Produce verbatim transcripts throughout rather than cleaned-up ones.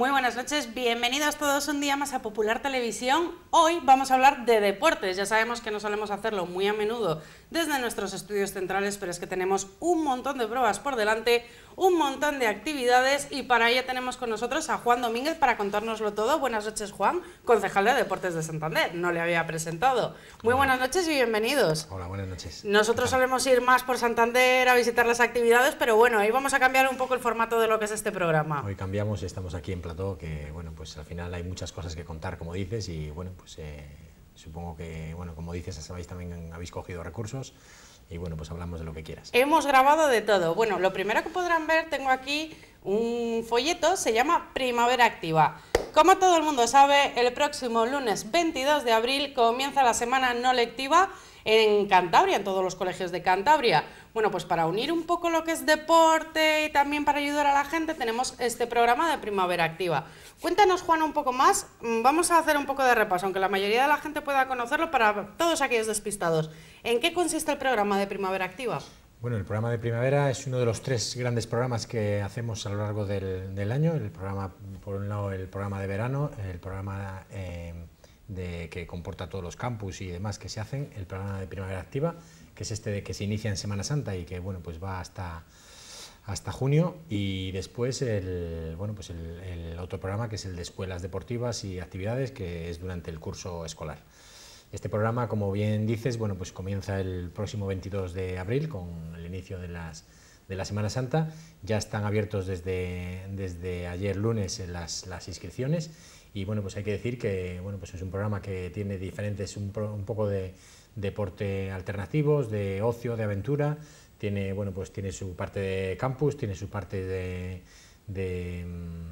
Muy buenas noches, bienvenidos todos un día más a Popular Televisión. Hoy vamos a hablar de deportes. Ya sabemos que no solemos hacerlo muy a menudo desde nuestros estudios centrales, pero es que tenemos un montón de pruebas por delante, un montón de actividades, y para ello tenemos con nosotros a Juan Domínguez para contárnoslo todo. Buenas noches, Juan, concejal de Deportes de Santander. No le había presentado. Muy Hola. buenas noches y bienvenidos. Hola, buenas noches. Nosotros solemos ir más por Santander a visitar las actividades, pero bueno, hoy vamos a cambiar un poco el formato de lo que es este programa. Hoy cambiamos y estamos aquí en plató, que bueno, pues al final hay muchas cosas que contar, como dices, y bueno, pues eh, supongo que, bueno, como dices, sabéis, también habéis cogido recursos y bueno, pues hablamos de lo que quieras. Hemos grabado de todo. Bueno, lo primero que podrán ver, tengo aquí un folleto, se llama Primavera Activa. Como todo el mundo sabe, el próximo lunes veintidós de abril comienza la semana no lectiva en Cantabria, en todos los colegios de Cantabria. Bueno, pues para unir un poco lo que es deporte y también para ayudar a la gente, tenemos este programa de Primavera Activa. Cuéntanos, Juan, un poco más. Vamos a hacer un poco de repaso, aunque la mayoría de la gente pueda conocerlo, para todos aquellos despistados. ¿En qué consiste el programa de Primavera Activa? Bueno, el programa de primavera es uno de los tres grandes programas que hacemos a lo largo del, del año. El programa, por un lado, el programa de verano, el programa eh, de, que comporta todos los campus y demás que se hacen, el programa de primavera activa, que es este de que se inicia en Semana Santa y que bueno, pues va hasta, hasta junio, y después el, bueno, pues el, el otro programa, que es el de escuelas deportivas y actividades, que es durante el curso escolar. Este programa, como bien dices, bueno, pues comienza el próximo veintidós de abril con el inicio de, las, de la Semana Santa. Ya están abiertos desde, desde ayer lunes las, las inscripciones, y bueno, pues hay que decir que bueno, pues es un programa que tiene diferentes, un, un poco de deporte alternativos, de ocio, de aventura. Tiene, bueno, pues tiene su parte de campus, tiene su parte de, de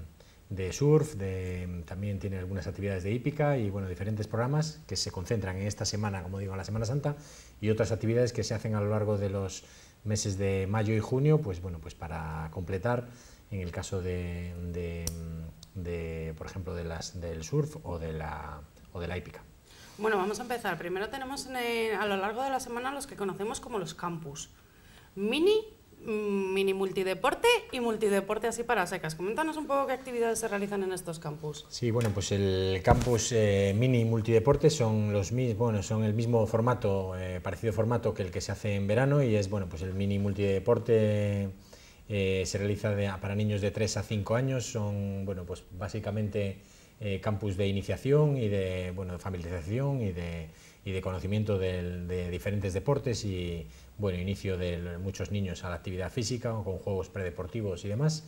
de surf, de, también tiene algunas actividades de hípica y bueno, diferentes programas que se concentran en esta semana, como digo, en la Semana Santa, y otras actividades que se hacen a lo largo de los meses de mayo y junio, pues bueno, pues para completar, en el caso de, de, de por ejemplo, de las, del surf o de la, o de la hípica. Bueno, vamos a empezar. Primero tenemos en el, a lo largo de la semana los que conocemos como los campus. Mini mini multideporte y multideporte así para secas. Coméntanos un poco qué actividades se realizan en estos campus. Sí, bueno, pues el campus eh, mini multideporte son los mismos, bueno, son el mismo formato, eh, parecido formato que el que se hace en verano, y es bueno, pues el mini multideporte eh, se realiza de, para niños de tres a cinco años. Son bueno, pues básicamente eh, campus de iniciación y de bueno, de familiarización y de y de conocimiento de, de diferentes deportes, y bueno, inicio de muchos niños a la actividad física con juegos predeportivos y demás.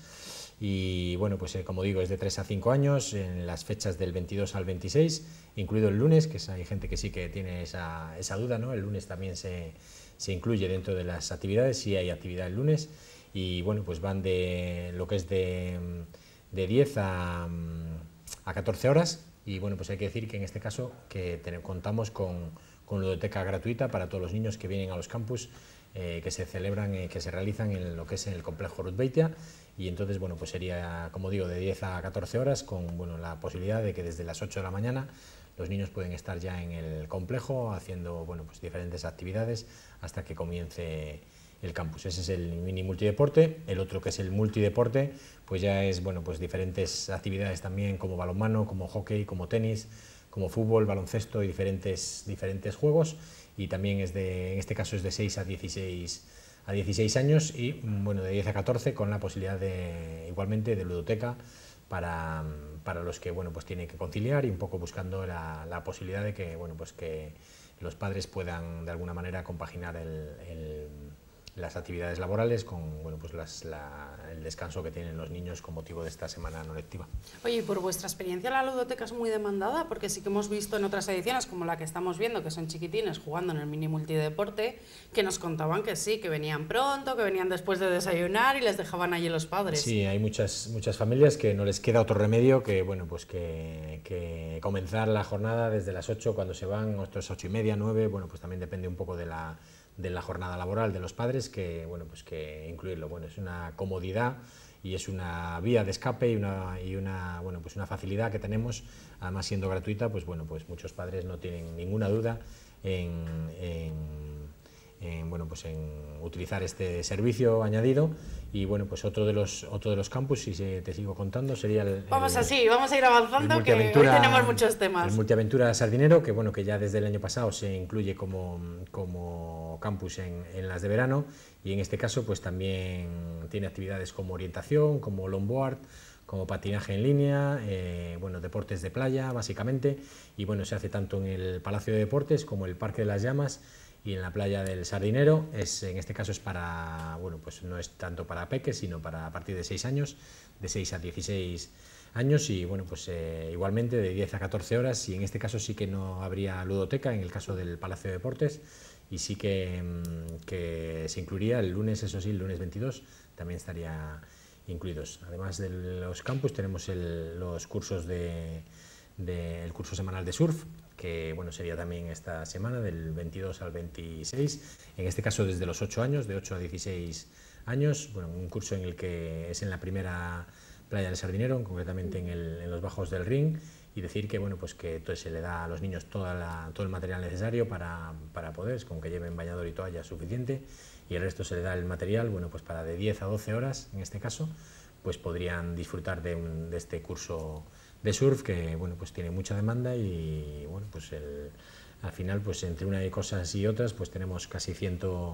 Y bueno, pues eh, como digo, es de tres a cinco años en las fechas del veintidós al veintiséis, incluido el lunes, que hay gente que sí que tiene esa, esa duda, ¿no? El lunes también se, se incluye dentro de las actividades, sí hay actividad el lunes, y bueno, pues van de lo que es de, de diez a, a catorce horas. Y bueno, pues hay que decir que en este caso que tenemos, contamos con, con ludoteca gratuita para todos los niños que vienen a los campus eh, que se celebran, eh, que se realizan en lo que es en el complejo Ruth Beitia, y entonces bueno, pues sería, como digo, de diez a catorce horas, con bueno, la posibilidad de que desde las ocho de la mañana los niños pueden estar ya en el complejo haciendo bueno, pues diferentes actividades hasta que comience el campus. Ese es el mini multideporte. El otro, que es el multideporte, pues ya es bueno, pues diferentes actividades también, como balonmano, como hockey, como tenis, como fútbol, baloncesto y diferentes, diferentes juegos, y también es de, en este caso es de seis a dieciséis años, y bueno, de diez a catorce, con la posibilidad de igualmente de ludoteca para, para los que bueno, pues tienen que conciliar, y un poco buscando la, la posibilidad de que bueno, pues que los padres puedan de alguna manera compaginar el, el las actividades laborales con bueno, pues las, la, el descanso que tienen los niños con motivo de esta semana no lectiva. Oye, y por vuestra experiencia, la ludoteca es muy demandada, porque sí que hemos visto en otras ediciones, como la que estamos viendo, que son chiquitines jugando en el mini multideporte, que nos contaban que sí, que venían pronto, que venían después de desayunar y les dejaban allí los padres. Sí, hay muchas, muchas familias que no les queda otro remedio que, bueno, pues que, que comenzar la jornada desde las ocho, cuando se van, otros ocho y media, nueve, bueno, pues también depende un poco de la de la jornada laboral de los padres, que bueno, pues que incluirlo, bueno, es una comodidad y es una vía de escape y una, y una, bueno, pues una facilidad que tenemos, además siendo gratuita, pues bueno, pues muchos padres no tienen ninguna duda en, en, en, bueno, pues en utilizar este servicio añadido. Y bueno, pues otro de los, otro de los campus, si se, te sigo contando, sería el... Vamos el, así, vamos a ir avanzando, que hoy tenemos muchos temas. El Multiaventura Sardinero, que bueno, que ya desde el año pasado se incluye como, como campus en, en las de verano, y en este caso pues también tiene actividades como orientación, como longboard, como patinaje en línea, eh, bueno, deportes de playa básicamente, y bueno, se hace tanto en el Palacio de Deportes como el Parque de las Llamas y en la playa del Sardinero. Es, en este caso es para, bueno, pues no es tanto para peques, sino para a partir de seis años, de seis a dieciséis años, y bueno, pues eh, igualmente de diez a catorce horas, y en este caso sí que no habría ludoteca en el caso del Palacio de Deportes, y sí que, que se incluiría el lunes, eso sí, el lunes veintidós también estaría incluidos. Además de los campus tenemos el, los cursos de, de, el curso semanal de surf, que bueno, sería también esta semana del veintidós al veintiséis, en este caso desde los ocho años, de ocho a dieciséis años, bueno, un curso en el que es en la primera playa del Sardinero, concretamente en, el, en los bajos del Ring, y decir que bueno, pues que entonces se le da a los niños toda la, todo el material necesario para, para poder, con que lleven bañador y toalla suficiente, y el resto se le da el material, bueno, pues para de diez a doce horas, en este caso, pues podrían disfrutar de, un, de este curso de surf que, bueno, pues tiene mucha demanda, y bueno, pues el, al final, pues entre una de cosas y otras, pues tenemos casi ciento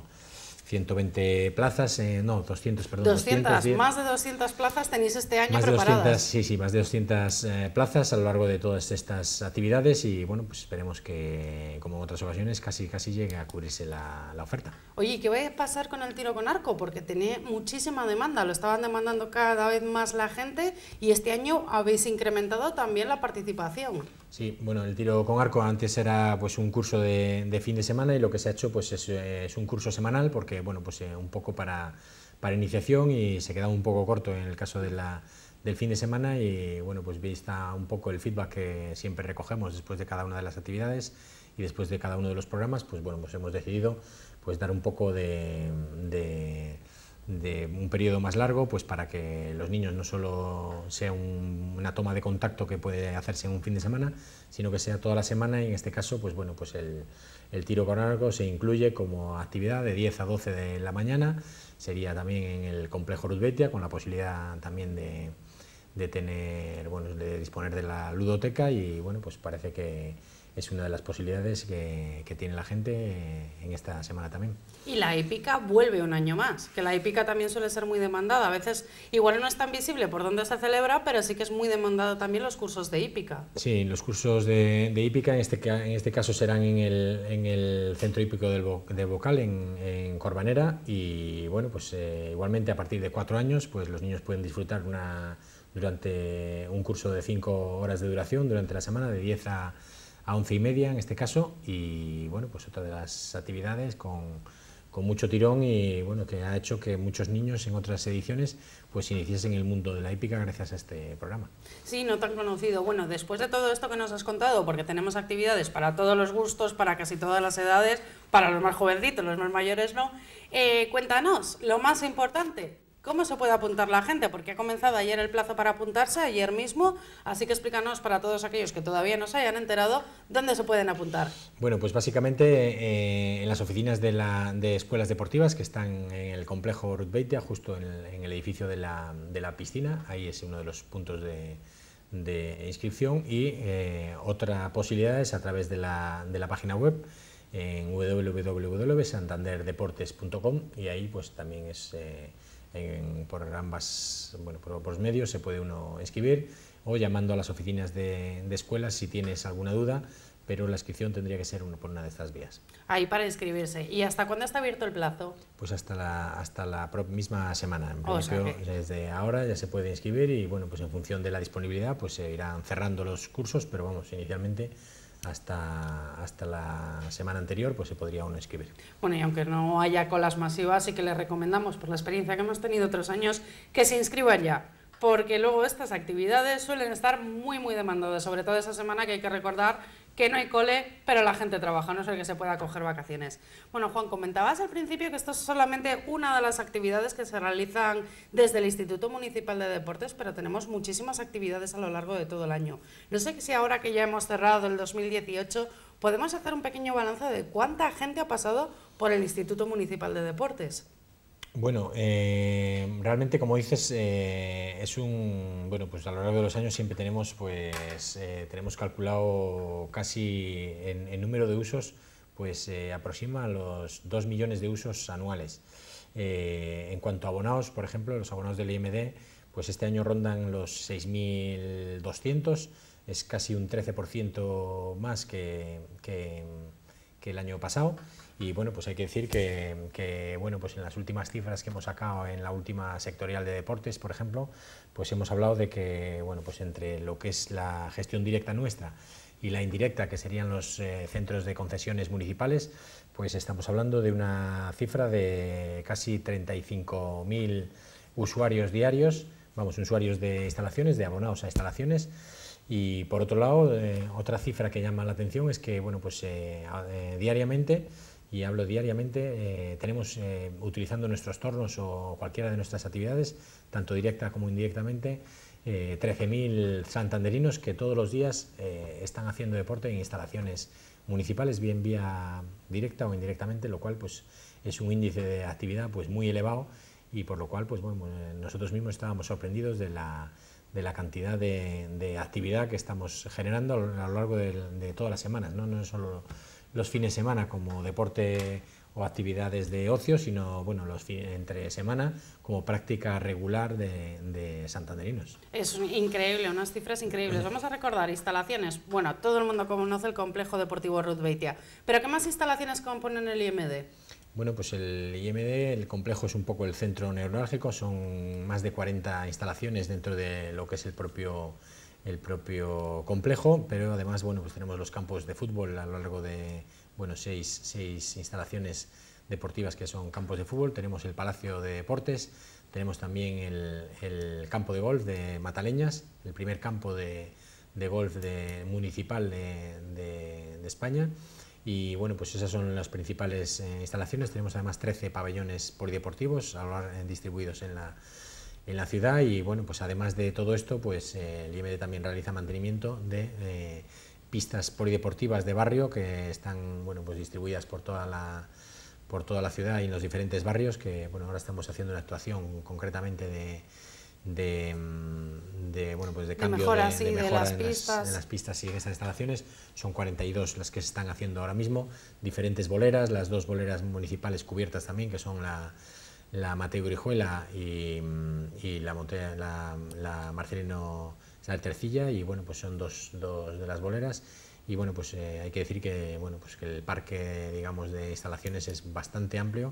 veinte plazas, eh, no, doscientas, perdón. doscientas, doscientas, más de doscientas plazas tenéis este año más preparadas. De doscientas, sí, sí, más de doscientas eh, plazas a lo largo de todas estas actividades, y bueno, pues esperemos que, como en otras ocasiones, casi, casi llegue a cubrirse la, la oferta. Oye, ¿qué va a pasar con el tiro con arco? Porque tiene muchísima demanda, lo estaban demandando cada vez más la gente, y este año habéis incrementado también la participación. Sí, bueno, el tiro con arco antes era pues un curso de, de fin de semana, y lo que se ha hecho pues es, es un curso semanal, porque bueno, pues eh, un poco para, para iniciación, y se quedaba un poco corto en el caso de la, del fin de semana, y bueno, pues vista un poco el feedback que siempre recogemos después de cada una de las actividades y después de cada uno de los programas, pues bueno, pues hemos decidido pues dar un poco de, de de un periodo más largo, pues para que los niños no solo sea un, una toma de contacto que puede hacerse en un fin de semana, sino que sea toda la semana, y en este caso pues bueno, pues el, el tiro con arco se incluye como actividad de diez a doce de la mañana, sería también en el complejo Ruth Betia, con la posibilidad también de, de tener, bueno, de disponer de la ludoteca, y bueno, pues parece que es una de las posibilidades que, que tiene la gente en esta semana también. Y la hípica vuelve un año más, que la hípica también suele ser muy demandada. A veces igual no es tan visible por dónde se celebra, pero sí que es muy demandado también los cursos de hípica. Sí, los cursos de, de hípica en este, en este caso serán en el, en el Centro Hípico del, Bo, del Bocal, en, en Corbanera, y bueno, pues eh, igualmente a partir de cuatro años pues los niños pueden disfrutar una, durante un curso de cinco horas de duración durante la semana, de diez a a once y media en este caso, y bueno, pues otra de las actividades con, con mucho tirón, y bueno, que ha hecho que muchos niños en otras ediciones pues iniciasen en el mundo de la hípica gracias a este programa. Sí, no tan conocido. Bueno, después de todo esto que nos has contado, porque tenemos actividades para todos los gustos, para casi todas las edades, para los más jovencitos, los más mayores no, eh, cuéntanos, lo más importante, ¿cómo se puede apuntar la gente? Porque ha comenzado ayer el plazo para apuntarse, ayer mismo, así que explícanos para todos aquellos que todavía no se hayan enterado, ¿dónde se pueden apuntar? Bueno, pues básicamente eh, en las oficinas de, la, de escuelas deportivas que están en el complejo Ruth Beitia, justo en el, en el edificio de la, de la piscina, ahí es uno de los puntos de, de inscripción, y eh, otra posibilidad es a través de la, de la página web, en w w w punto santander deportes punto com, y ahí pues también es... Eh, En, por ambas, bueno, por, por los medios se puede uno inscribir, o llamando a las oficinas de, de escuelas si tienes alguna duda, pero la inscripción tendría que ser uno, por una de estas vías. Ahí para inscribirse. ¿Y hasta cuándo está abierto el plazo? Pues hasta la, hasta la misma semana. En o principio, sea que... desde ahora ya se puede inscribir, y bueno, pues en función de la disponibilidad pues se irán cerrando los cursos, pero vamos, inicialmente hasta, hasta la semana anterior pues se podría uno inscribir. Bueno, y aunque no haya colas masivas, sí que les recomendamos, por la experiencia que hemos tenido otros años, que se inscriban ya, porque luego estas actividades suelen estar muy muy demandadas, sobre todo esa semana que hay que recordar que no hay cole, pero la gente trabaja, no es el que se pueda coger vacaciones. Bueno, Juan, comentabas al principio que esto es solamente una de las actividades que se realizan desde el Instituto Municipal de Deportes, pero tenemos muchísimas actividades a lo largo de todo el año. No sé si ahora que ya hemos cerrado el dos mil dieciocho, podemos hacer un pequeño balance de cuánta gente ha pasado por el Instituto Municipal de Deportes. Bueno, eh, realmente, como dices, eh, es un, bueno, pues a lo largo de los años siempre tenemos, pues, eh, tenemos calculado casi en, en número de usos, pues eh, aproxima a los dos millones de usos anuales. Eh, en cuanto a abonados, por ejemplo, los abonados del I M D, pues este año rondan los seis mil doscientos, es casi un trece por ciento más que, que, que el año pasado. Y bueno, pues hay que decir que, que bueno, pues en las últimas cifras que hemos sacado en la última sectorial de deportes, por ejemplo, pues hemos hablado de que, bueno, pues entre lo que es la gestión directa nuestra y la indirecta, que serían los eh, centros de concesiones municipales, pues estamos hablando de una cifra de casi treinta y cinco mil usuarios diarios, vamos, usuarios de instalaciones, de abonados a instalaciones. Y por otro lado, eh, otra cifra que llama la atención es que, bueno, pues eh, eh, diariamente, y hablo diariamente, eh, tenemos eh, utilizando nuestros tornos o cualquiera de nuestras actividades, tanto directa como indirectamente, eh, trece mil santanderinos que todos los días eh, están haciendo deporte en instalaciones municipales, bien vía directa o indirectamente, lo cual pues es un índice de actividad pues muy elevado, y por lo cual pues bueno, nosotros mismos estábamos sorprendidos de la, de la cantidad de, de actividad que estamos generando a lo, a lo largo de, de todas las semanas, ¿no? No es solo los fines de semana como deporte o actividades de ocio, sino bueno, los fines, entre semana como práctica regular de, de santanderinos. Es increíble, unas cifras increíbles. Vamos a recordar instalaciones. Bueno, todo el mundo conoce el complejo deportivo Ruth Beitia, pero ¿qué más instalaciones componen el I M D? Bueno, pues el I M D, el complejo es un poco el centro neurálgico, son más de cuarenta instalaciones dentro de lo que es el propio el propio complejo, pero además bueno, pues tenemos los campos de fútbol a lo largo de bueno, seis, seis instalaciones deportivas que son campos de fútbol, tenemos el Palacio de Deportes, tenemos también el, el campo de golf de Mataleñas, el primer campo de, de golf de, municipal de, de, de España, y bueno, pues esas son las principales eh, instalaciones. Tenemos además trece pabellones polideportivos a lo largo, eh, distribuidos en la en la ciudad, y bueno, pues además de todo esto, pues eh, el I M D también realiza mantenimiento de eh, pistas polideportivas de barrio que están bueno, pues distribuidas por toda la por toda la ciudad y en los diferentes barrios, que bueno, ahora estamos haciendo una actuación concretamente de de, de bueno, pues de cambio de mejora, de, de, de mejora de las en, pistas. Las, en las pistas y en estas instalaciones. Son cuarenta y dos las que se están haciendo ahora mismo, diferentes boleras, las dos boleras municipales cubiertas también, que son la la Mateo Grijuela y, y la, la, la Marcelino Saltercilla, y bueno, pues son dos, dos de las boleras. Y bueno, pues eh, hay que decir que bueno, pues que el parque, digamos, de instalaciones es bastante amplio,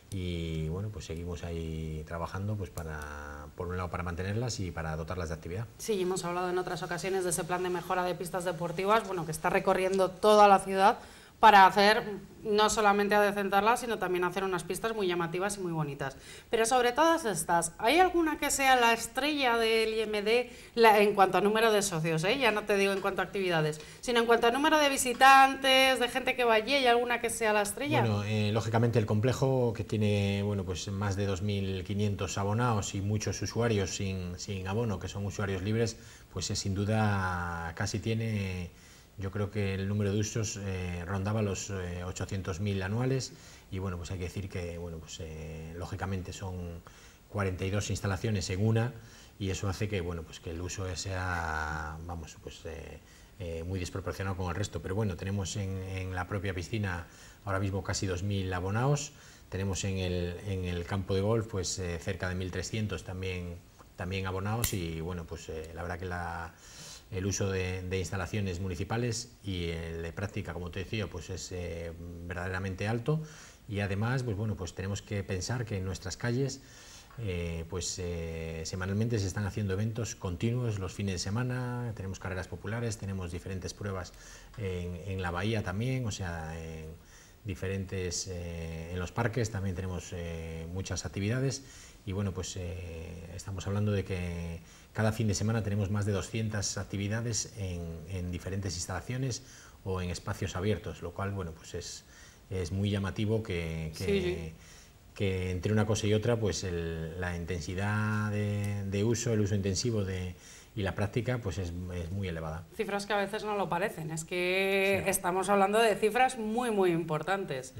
y bueno, pues seguimos ahí trabajando pues para, por un lado, para mantenerlas y para dotarlas de actividad. Sí, hemos hablado en otras ocasiones de ese plan de mejora de pistas deportivas, bueno, que está recorriendo toda la ciudad para hacer, no solamente adecentarlas, sino también hacer unas pistas muy llamativas y muy bonitas. Pero sobre todas estas, ¿hay alguna que sea la estrella del I M D la, en cuanto a número de socios? ¿eh? Ya no te digo en cuanto a actividades, sino en cuanto a número de visitantes, de gente que va allí, ¿hay alguna que sea la estrella? Bueno, eh, lógicamente el complejo, que tiene bueno, pues más de dos mil quinientos abonados y muchos usuarios sin, sin abono, que son usuarios libres, pues es, sin duda casi tiene... Yo creo que el número de usos eh, rondaba los eh, ochocientos mil anuales, y bueno, pues hay que decir que bueno, pues eh, lógicamente son cuarenta y dos instalaciones en una, y eso hace que bueno, pues que el uso sea, vamos, pues eh, eh, muy desproporcionado con el resto. Pero bueno, tenemos en, en la propia piscina ahora mismo casi dos mil abonados, tenemos en el, en el campo de golf pues eh, cerca de mil trescientos también, también abonados, y bueno, pues eh, la verdad que la el uso de, de instalaciones municipales y el de práctica, como te decía, pues es eh, verdaderamente alto. Y además, pues bueno, pues tenemos que pensar que en nuestras calles eh, pues eh, semanalmente se están haciendo eventos continuos los fines de semana, tenemos carreras populares, tenemos diferentes pruebas en, en la bahía también, o sea, en diferentes, eh, en los parques también tenemos eh, muchas actividades, y bueno, pues eh, estamos hablando de que cada fin de semana tenemos más de doscientas actividades en, en diferentes instalaciones o en espacios abiertos, lo cual bueno, pues es, es muy llamativo que, que, sí, sí. que entre una cosa y otra pues el, la intensidad de, de uso, el uso intensivo de, y la práctica pues es, es muy elevada. Cifras que a veces no lo parecen, es que sí. Estamos hablando de cifras muy muy importantes. Uh-huh.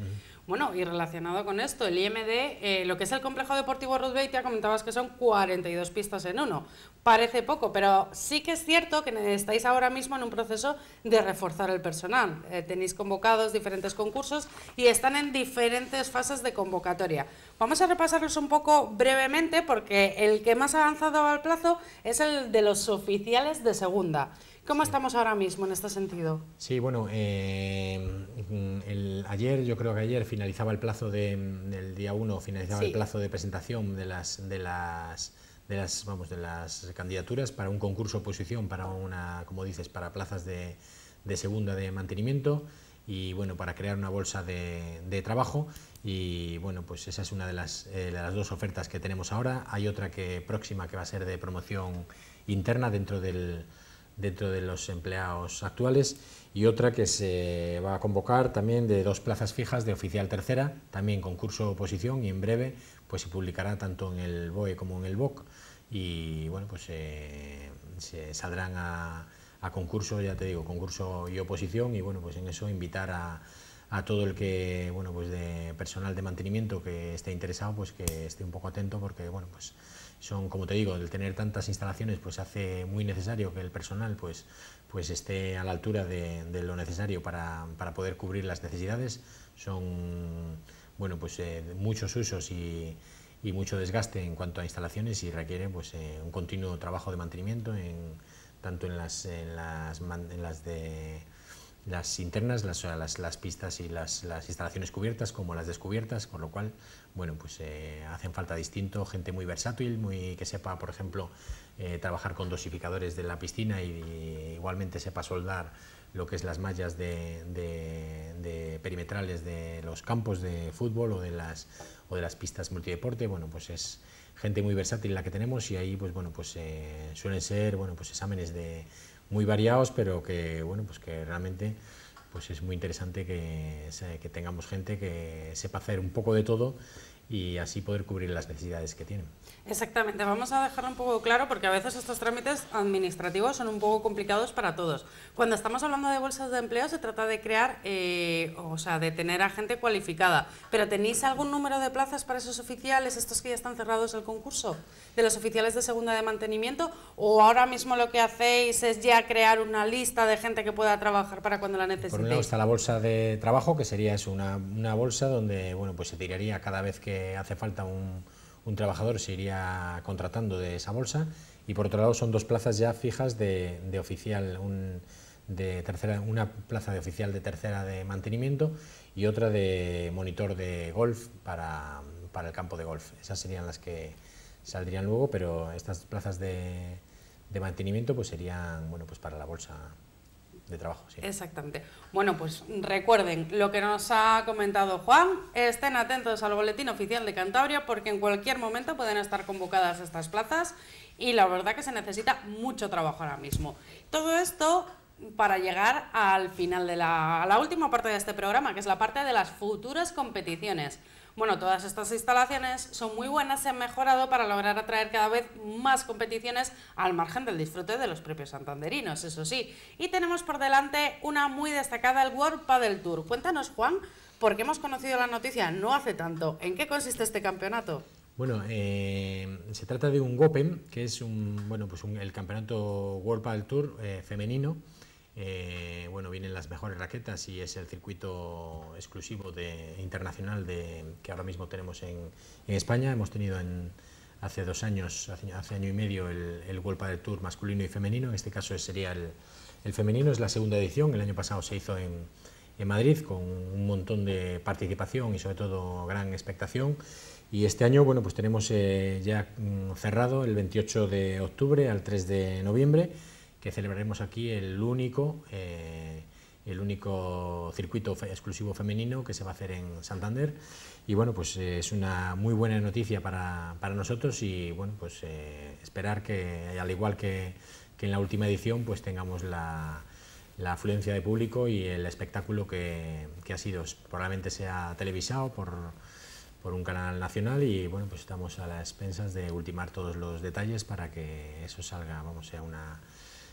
Bueno, y relacionado con esto, el I M D, eh, lo que es el complejo deportivo Ruth Beitia, comentabas que son cuarenta y dos pistas en uno. Parece poco, pero sí que es cierto que estáis ahora mismo en un proceso de reforzar el personal. Eh, tenéis convocados diferentes concursos y están en diferentes fases de convocatoria. Vamos a repasarlos un poco brevemente porque el que más ha avanzado al plazo es el de los oficiales de segunda. ¿Cómo sí. estamos ahora mismo en este sentido? Sí, bueno, eh, el, ayer, yo creo que ayer finalizaba el plazo de, del día uno, finalizaba sí. el plazo de presentación de las, de las, de las, vamos, de las candidaturas para un concurso oposición, para una, como dices, para plazas de, de segunda de mantenimiento y bueno, para crear una bolsa de, de trabajo. Y bueno, pues esa es una de las, eh, de las dos ofertas que tenemos ahora. Hay otra que próxima que va a ser de promoción interna dentro del dentro de los empleados actuales y otra que se va a convocar también de dos plazas fijas de oficial tercera, también concurso oposición y en breve pues se publicará tanto en el B O E como en el B O C y bueno pues eh, se saldrán a, a concurso, ya te digo, concurso y oposición y bueno pues en eso invitar a, a todo el que, bueno pues de personal de mantenimiento que esté interesado pues que esté un poco atento porque bueno pues son, como te digo, el tener tantas instalaciones pues hace muy necesario que el personal pues, pues esté a la altura de, de lo necesario para, para poder cubrir las necesidades. Son bueno, pues, eh, muchos usos y, y mucho desgaste en cuanto a instalaciones y requiere pues, eh, un continuo trabajo de mantenimiento en, tanto en las, en las, en las de las internas, las, las, las pistas y las, las instalaciones cubiertas como las descubiertas, con lo cual bueno, pues eh, hacen falta distinto, gente muy versátil, muy que sepa, por ejemplo, eh, trabajar con dosificadores de la piscina y, y igualmente sepa soldar lo que es las mallas de, de, de perimetrales de los campos de fútbol o de las, o de las pistas multideporte. Bueno, pues es gente muy versátil la que tenemos y ahí pues bueno, pues eh, suelen ser bueno, pues exámenes de muy variados, pero que bueno, pues que realmente pues es muy interesante que, que tengamos gente que sepa hacer un poco de todo y así poder cubrir las necesidades que tienen. Exactamente, vamos a dejarlo un poco claro porque a veces estos trámites administrativos son un poco complicados para todos. Cuando estamos hablando de bolsas de empleo se trata de crear, eh, o sea, de tener a gente cualificada, pero ¿tenéis algún número de plazas para esos oficiales, estos que ya están cerrados el concurso, de los oficiales de segunda de mantenimiento, o ahora mismo lo que hacéis es ya crear una lista de gente que pueda trabajar para cuando la necesitéis? Por un lado está la bolsa de trabajo, que sería eso, una, una bolsa donde bueno, pues se tiraría cada vez que hace falta un un trabajador, se iría contratando de esa bolsa y por otro lado son dos plazas ya fijas de, de oficial, un, de tercera, una plaza de oficial de tercera de mantenimiento y otra de monitor de golf para, para el campo de golf. Esas serían las que saldrían luego, pero estas plazas de, de mantenimiento pues serían bueno, pues para la bolsa de trabajo. Sí. Exactamente. Bueno, pues recuerden lo que nos ha comentado Juan, estén atentos al boletín oficial de Cantabria porque en cualquier momento pueden estar convocadas estas plazas y la verdad que se necesita mucho trabajo ahora mismo. Todo esto para llegar al final de la, a la última parte de este programa, que es la parte de las futuras competiciones. Bueno, todas estas instalaciones son muy buenas, se han mejorado para lograr atraer cada vez más competiciones al margen del disfrute de los propios santanderinos, eso sí. Y tenemos por delante una muy destacada, el World Padel Tour. Cuéntanos, Juan, porque hemos conocido la noticia no hace tanto. ¿En qué consiste este campeonato? Bueno, eh, se trata de un Open, que es un, bueno, pues un, el campeonato World Padel Tour eh, femenino. Eh, bueno, vienen las mejores raquetas y es el circuito exclusivo de, internacional de, que ahora mismo tenemos en, en España. Hemos tenido en, hace dos años, hace, hace año y medio, el, el World Padel Tour masculino y femenino. En este caso sería el, el femenino, es la segunda edición. El año pasado se hizo en, en Madrid con un montón de participación y sobre todo gran expectación. Y este año, bueno, pues tenemos eh, ya mm, cerrado el veintiocho de octubre al tres de noviembre, que celebraremos aquí el único, eh, el único circuito fe exclusivo femenino que se va a hacer en Santander. Y bueno, pues eh, es una muy buena noticia para, para nosotros y bueno, pues eh, esperar que, al igual que, que en la última edición, pues tengamos la, la afluencia de público y el espectáculo que, que ha sido. Probablemente sea televisado por, por un canal nacional y bueno, pues estamos a las expensas de ultimar todos los detalles para que eso salga, vamos, sea una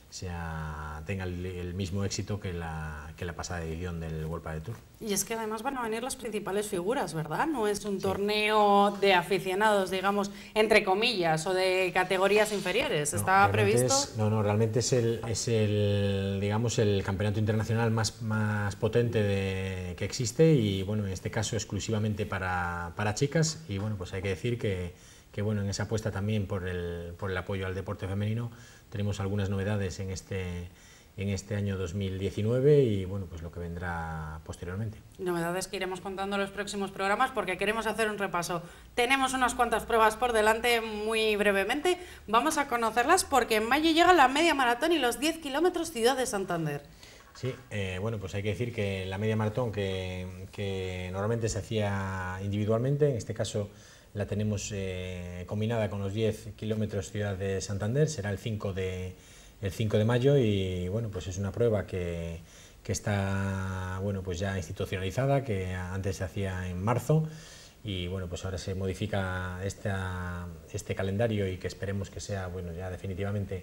sea, tenga el, el mismo éxito que la, que la pasada edición del World Padel Tour. Y es que además van a venir las principales figuras, ¿verdad? No es un sí. torneo de aficionados, digamos, entre comillas, o de categorías inferiores. No, ¿Está previsto? Es, no, no, realmente es el, es el, digamos, el campeonato internacional más, más potente de, que existe y, bueno, en este caso exclusivamente para, para chicas. Y, bueno, pues hay que decir que, que bueno, en esa apuesta también por el, por el apoyo al deporte femenino tenemos algunas novedades en este en este año dos mil diecinueve y bueno, pues lo que vendrá posteriormente. Novedades que iremos contando en los próximos programas porque queremos hacer un repaso. Tenemos unas cuantas pruebas por delante muy brevemente, vamos a conocerlas porque en mayo llega la media maratón y los diez kilómetros Ciudad de Santander. Sí, eh, bueno, pues hay que decir que la media maratón que, que normalmente se hacía individualmente, en este caso la tenemos eh, combinada con los diez kilómetros Ciudad de Santander, será el cinco de el cinco de mayo y bueno, pues es una prueba que, que está bueno, pues ya institucionalizada, que antes se hacía en marzo y bueno, pues ahora se modifica esta, este calendario y que esperemos que sea bueno, ya definitivamente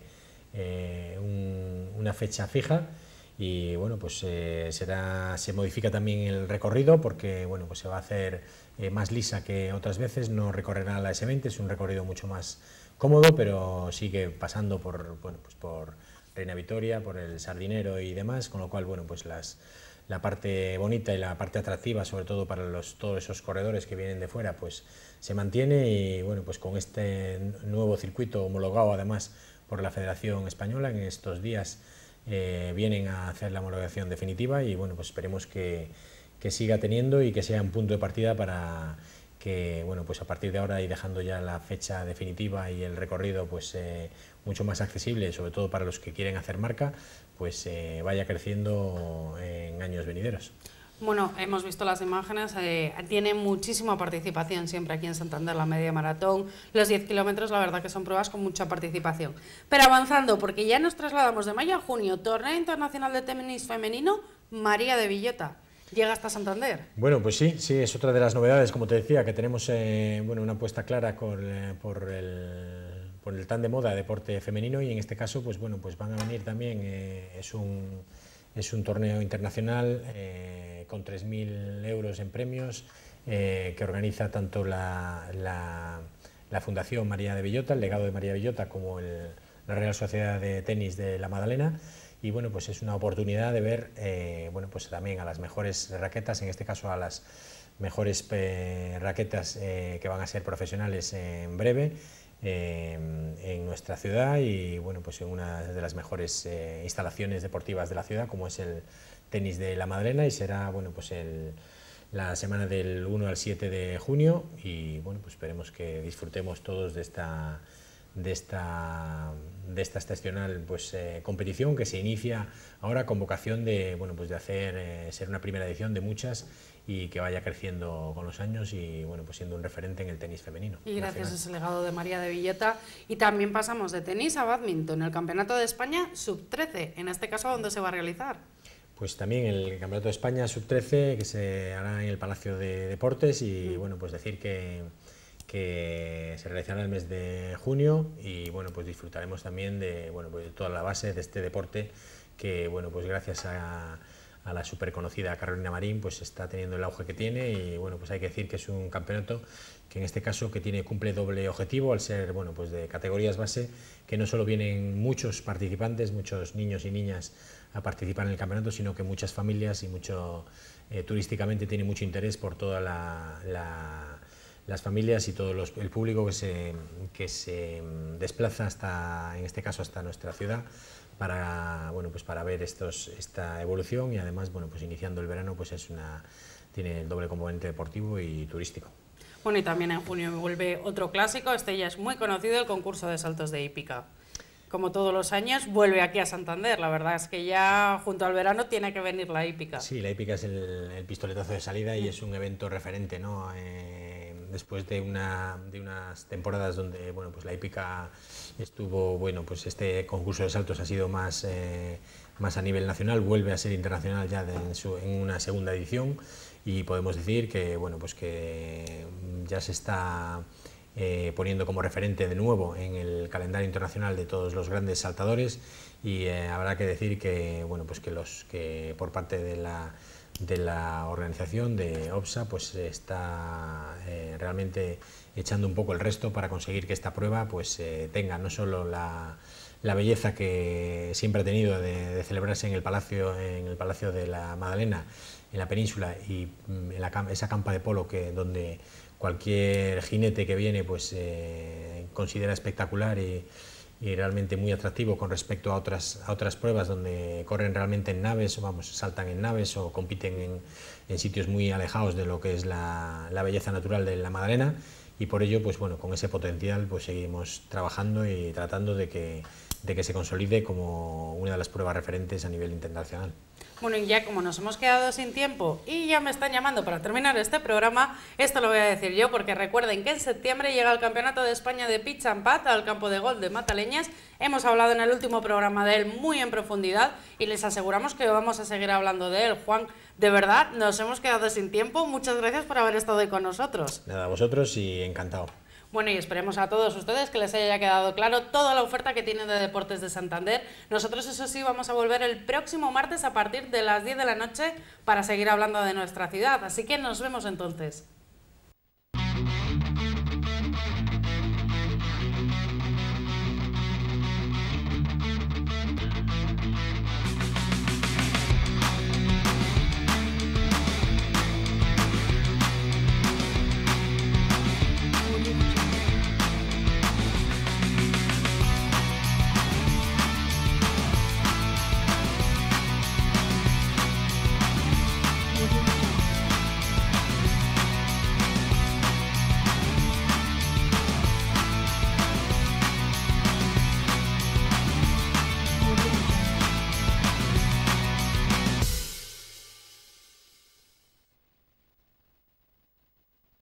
eh, un, una fecha fija y bueno, pues eh, será, se modifica también el recorrido porque bueno, pues se va a hacer eh, más lisa que otras veces, no recorrerá la ese veinte, es un recorrido mucho más cómodo, pero sigue pasando por, bueno, pues por Reina Victoria, por el Sardinero y demás, con lo cual bueno, pues las, la parte bonita y la parte atractiva, sobre todo para los, todos esos corredores que vienen de fuera, pues se mantiene y bueno, pues con este nuevo circuito homologado además por la Federación Española, en estos días eh, vienen a hacer la homologación definitiva y bueno, pues esperemos que, que siga teniendo y que sea un punto de partida para que bueno, pues a partir de ahora y dejando ya la fecha definitiva y el recorrido pues eh, mucho más accesible, sobre todo para los que quieren hacer marca, pues eh, vaya creciendo en años venideros. Bueno, hemos visto las imágenes, eh, tiene muchísima participación siempre aquí en Santander la media maratón, los diez kilómetros, la verdad que son pruebas con mucha participación. Pero avanzando, porque ya nos trasladamos de mayo a junio, torneo internacional de tenis femenino, María de Villota. ¿Llega hasta Santander? Bueno, pues sí, sí, es otra de las novedades, como te decía, que tenemos eh, bueno, una apuesta clara con, eh, por, el, por el tan de moda deporte femenino y en este caso pues, bueno, pues van a venir también, eh, es, un, es un torneo internacional eh, con tres mil euros en premios eh, que organiza tanto la, la, la Fundación María de Villota, el legado de María de Villota, como el, la Real Sociedad de Tenis de la Madalena. Y bueno, pues es una oportunidad de ver eh, bueno, pues también a las mejores raquetas, en este caso a las mejores eh, raquetas eh, que van a ser profesionales en breve eh, en nuestra ciudad y bueno, pues en una de las mejores eh, instalaciones deportivas de la ciudad, como es el tenis de la Madalena, y será bueno, pues el, la semana del uno al siete de junio y bueno, pues esperemos que disfrutemos todos de esta de esta, de esta excepcional pues, eh, competición que se inicia ahora con vocación de, bueno, pues de hacer, eh, ser una primera edición de muchas y que vaya creciendo con los años y bueno, pues siendo un referente en el tenis femenino. Y gracias a ese legado de María de Villota. Y también pasamos de tenis a bádminton, el Campeonato de España sub trece, en este caso, ¿dónde se va a realizar? Pues también el Campeonato de España sub trece que se hará en el Palacio de Deportes y mm. bueno, pues decir que que se realizará en el mes de junio y bueno, pues disfrutaremos también de, bueno, pues de toda la base de este deporte que bueno, pues gracias a, a la súper conocida Carolina Marín pues está teniendo el auge que tiene y bueno, pues hay que decir que es un campeonato que en este caso que tiene, cumple doble objetivo al ser bueno, pues de categorías base, que no solo vienen muchos participantes, muchos niños y niñas a participar en el campeonato, sino que muchas familias y mucho eh, turísticamente tiene mucho interés por toda la, la las familias y todo los, el público que se, que se desplaza hasta, en este caso hasta nuestra ciudad para, bueno, pues para ver estos, esta evolución y además bueno, pues iniciando el verano pues es una, tiene el doble componente deportivo y turístico. Bueno, y también en junio vuelve otro clásico, este ya es muy conocido, el concurso de saltos de hípica. Como todos los años, vuelve aquí a Santander. La verdad es que ya junto al verano tiene que venir la hípica. Sí, la hípica es el, el pistoletazo de salida y es un evento referente, ¿no? Eh, después de, una, de unas temporadas donde bueno, pues la hípica estuvo, bueno, pues este concurso de saltos ha sido más, eh, más a nivel nacional, vuelve a ser internacional ya de, en, su, en una segunda edición y podemos decir que, bueno, pues que ya se está eh, poniendo como referente de nuevo en el calendario internacional de todos los grandes saltadores, y eh, habrá que decir que, bueno, pues que, los, que por parte de la, de la organización de OPSA pues está eh, realmente echando un poco el resto para conseguir que esta prueba pues eh, tenga no solo la, la belleza que siempre ha tenido de, de celebrarse en el Palacio, en el Palacio de la Madalena, en la península, y en la, esa campa de polo que donde cualquier jinete que viene pues eh, considera espectacular y, y realmente muy atractivo con respecto a otras, a otras pruebas donde corren realmente en naves, o vamos, saltan en naves o compiten en, en sitios muy alejados de lo que es la, la belleza natural de la Madalena, y por ello pues bueno, con ese potencial pues seguimos trabajando y tratando de que, de que se consolide como una de las pruebas referentes a nivel internacional. Bueno, y ya como nos hemos quedado sin tiempo y ya me están llamando para terminar este programa, esto lo voy a decir yo, porque recuerden que en septiembre llega el Campeonato de España de Pitch and Putt al campo de golf de Mataleñas. Hemos hablado en el último programa de él muy en profundidad y les aseguramos que vamos a seguir hablando de él. Juan, de verdad, nos hemos quedado sin tiempo. Muchas gracias por haber estado hoy con nosotros. Nada, a vosotros, y encantado. Bueno, y esperemos a todos ustedes que les haya quedado claro toda la oferta que tiene de Deportes de Santander. Nosotros, eso sí, vamos a volver el próximo martes a partir de las diez de la noche para seguir hablando de nuestra ciudad. Así que nos vemos entonces.